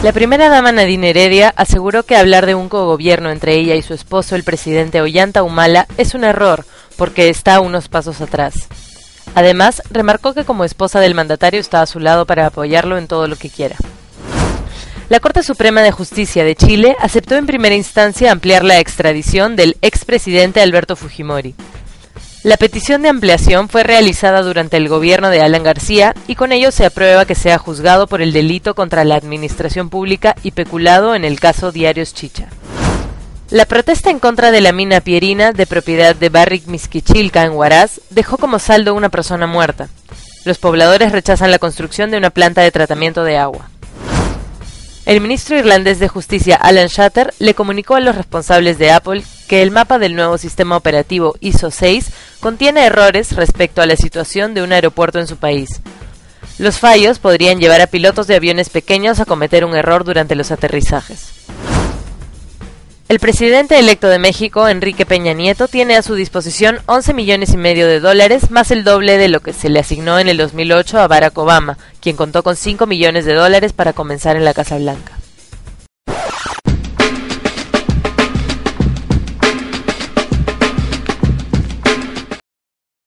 La primera dama Nadine Heredia aseguró que hablar de un cogobierno entre ella y su esposo, el presidente Ollanta Humala, es un error, porque está unos pasos atrás. Además, remarcó que como esposa del mandatario está a su lado para apoyarlo en todo lo que quiera. La Corte Suprema de Justicia de Chile aceptó en primera instancia ampliar la extradición del expresidente Alberto Fujimori. La petición de ampliación fue realizada durante el gobierno de Alan García y con ello se aprueba que sea juzgado por el delito contra la administración pública y peculado en el caso Diarios Chicha. La protesta en contra de la mina Pierina, de propiedad de Barrick Misquichilca en Huaraz, dejó como saldo una persona muerta. Los pobladores rechazan la construcción de una planta de tratamiento de agua. El ministro irlandés de Justicia Alan Shatter le comunicó a los responsables de Apple que el mapa del nuevo sistema operativo ISO 6 contiene errores respecto a la situación de un aeropuerto en su país. Los fallos podrían llevar a pilotos de aviones pequeños a cometer un error durante los aterrizajes. El presidente electo de México, Enrique Peña Nieto, tiene a su disposición 11 millones y medio de dólares, más el doble de lo que se le asignó en el 2008 a Barack Obama, quien contó con 5 millones de dólares para comenzar en la Casa Blanca.